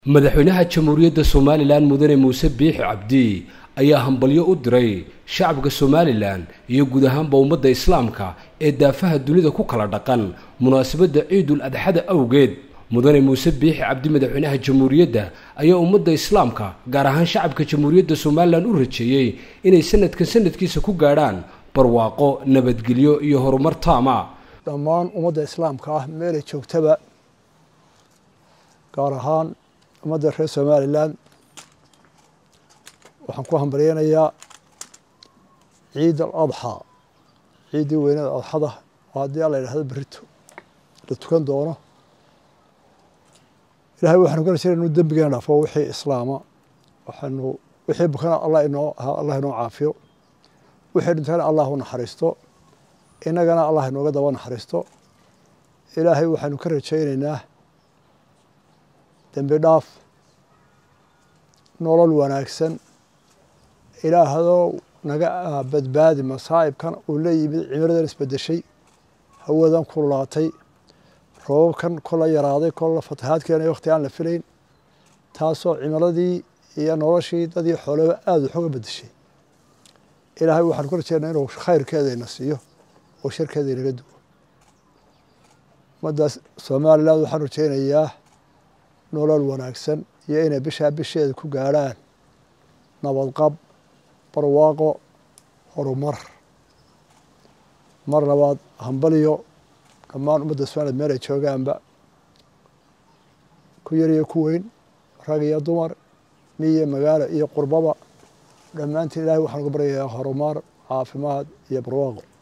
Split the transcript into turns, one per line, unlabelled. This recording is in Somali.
madaxweynaha jamhuuriyadda Soomaaliland mudane Muuse Biixi Cabdi ayaa hambalyo u diray shacabka Soomaaliland iyo guud ahaanba ummadda Islaamka ee daafaha dunida ku kala dhaqan munaasabadda Ciidul Adxada awgeed. mudane Muuse Biixi Cabdi madaxweynaha jamhuuriyadda ayaa ummadda Islaamka gaar ahaan shacabka jamhuuriyadda Soomaaliland u rajeeyay inay sanadkiisa ku gaaraan barwaaqo, nabadgelyo iyo horumar taama.
dhammaan ummadda Islaamka meel ay joogtaba gaar ahaan ummadda reer Soomaaliland waxaan ku hambalyeeynaya Ciid al-Adha ciidii weynada adxada haddii alla yiraahdo berito la tukan doono. ilaahay waxaan ku rajaynayaa inuu dambigeena dhaafo wixii islaama wixii bukana Allah inoo caafiyo wixii dhintana Allah u naxariisto inagana Allah inooga daba naxariisto. ilaahay waxaan ka rajaynaynaa dambi dhaaf nolol wanaagsan ilaahdo naga badbaadi masaa'ibkan uu leeyimid cimridan isbedeshay hawadan kululaatay roobkan kala yaraaday kala fatahaadkeena waqti aan la filayn taasoo cimradii iyo noloshii dadii xoolaha aad u xoog bedeshay. ilaahay waxaan ku rajaynaynaa inuu khayrkeeda ina siiyo oo sharkeeda inaga duwo. ummadda Soomaaliland waxaan rajaynayaa nolol wanaagsan iyo inay bisheeda ku gaaraan nabad qab barwaaqo horumar. mar labaad hambalyo dhammaan ummadda Soomaaliland meel ay joogaanba ku yar iyo ku weyn rag iyo dumar miyi magaalo iyo qurbaba dhammaantiin ilaahay waxaan uga baryayaa horumar caafimaad iyo barwaaqo.